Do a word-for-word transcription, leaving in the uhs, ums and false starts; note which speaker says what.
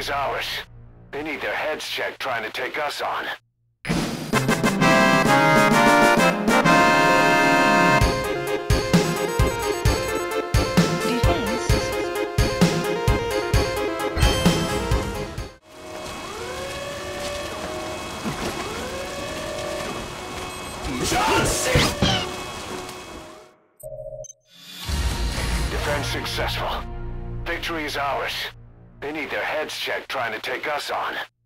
Speaker 1: is ours. They need their heads checked trying to take us on. Defense successful. Victory is ours. They need their heads checked trying to take us on.